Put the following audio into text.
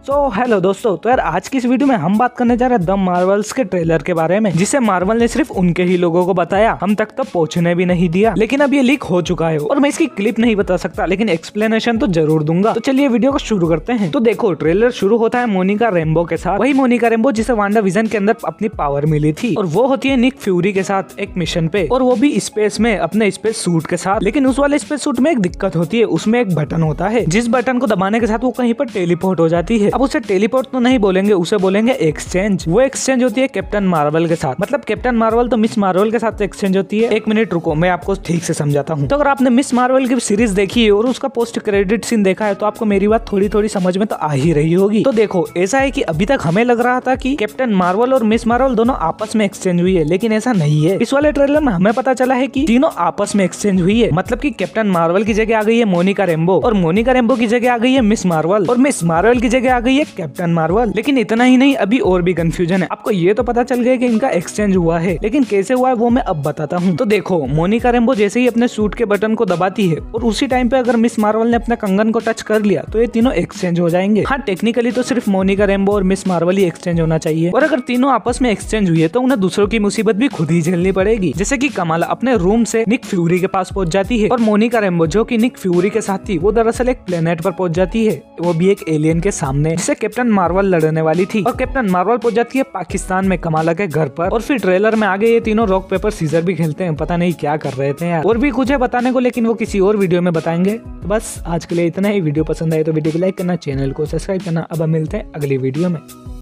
Hello दोस्तों, तो यार आज की इस वीडियो में हम बात करने जा रहे हैं द मार्वल्स के ट्रेलर के बारे में, जिसे मार्वल ने सिर्फ उनके ही लोगों को बताया, हम तक तो पहुंचने भी नहीं दिया। लेकिन अब ये लीक हो चुका है और मैं इसकी क्लिप नहीं बता सकता, लेकिन एक्सप्लेनेशन तो जरूर दूंगा। तो चलिए वीडियो को शुरू करते हैं। तो देखो, ट्रेलर शुरू होता है मोनिका रेम्बो के साथ, वही मोनिका रेम्बो जिसे वांडा विजन के अंदर अपनी पावर मिली थी, और वो होती है निक फ्यूरी के साथ एक मिशन पे, और वो भी स्पेस में अपने स्पेस सूट के साथ। लेकिन उस वाले स्पेस सूट में एक दिक्कत होती है, उसमें एक बटन होता है, जिस बटन को दबाने के साथ वो कहीं पर टेलीपोर्ट हो जाती है। अब उसे टेलीपोर्ट तो नहीं बोलेंगे, उसे बोलेंगे एक्सचेंज। वो एक्सचेंज होती है कैप्टन मार्वल के साथ, मतलब कैप्टन मार्वल तो मिस मार्वल के साथ एक्सचेंज होती है। एक मिनट रुको, मैं आपको ठीक से समझाता हूँ। तो अगर आपने मिस मार्वल की सीरीज देखी है और उसका पोस्ट क्रेडिट सीन देखा है, तो आपको मेरी बात थोड़ी थोड़ी समझ में तो आ ही रही होगी। तो देखो, ऐसा है कि अभी तक हमें लग रहा था कि कैप्टन मार्वल और मिस मार्वल दोनों आपस में एक्सचेंज हुई है, लेकिन ऐसा नहीं है। इस वाले ट्रेलर में हमें पता चला है कि तीनों आपस में एक्सचेंज हुई है, मतलब कि कैप्टन मार्वल की जगह आ गई है मोनिका रेम्बो, और मोनिका रेम्बो की जगह आ गई है मिस मार्वल, और मिस मार्वल की जगह आ गई है कैप्टन मार्वल। लेकिन इतना ही नहीं, अभी और भी कंफ्यूजन है। आपको ये तो पता चल गया कि इनका एक्सचेंज हुआ है, लेकिन कैसे हुआ है वो मैं अब बताता हूँ। तो देखो, मोनिका रेम्बो जैसे ही अपने सूट के बटन को दबाती है और उसी टाइम पे अगर मिस मार्वल ने अपने कंगन को टच कर लिया, तो ये तीनों एक्सचेंज हो जाएंगे। हाँ, टेक्निकली तो सिर्फ मोनिका रेम्बो और मिस मार्वल ही एक्सचेंज होना चाहिए, और अगर तीनों आपस में एक्सचेंज हुई है तो उन्हें दूसरों की मुसीबत भी खुद ही झेलनी पड़ेगी। जैसे कि कमाला अपने रूम से निक फ्यूरी के पास पहुंच जाती है, और मोनिका रेम्बो जो कि निक फ्यूरी के साथ थी, वो दरअसल एक प्लेनेट पर पहुंच जाती है, वो भी एक एलियन के सामने, जिससे कैप्टन मार्वल लड़ने वाली थी। और कैप्टन मार्वल पहुंच जाती है पाकिस्तान में कमाला के घर पर, और फिर ट्रेलर में आगे ये तीनों रॉक पेपर सीजर भी खेलते हैं। पता नहीं क्या कर रहे थे यार, और भी कुछ है बताने को, लेकिन वो किसी और वीडियो में बताएंगे। तो बस आज के लिए इतना ही। वीडियो पसंद आए तो वीडियो को लाइक करना, चैनल को सब्सक्राइब करना। अब हम मिलते हैं अगली वीडियो में।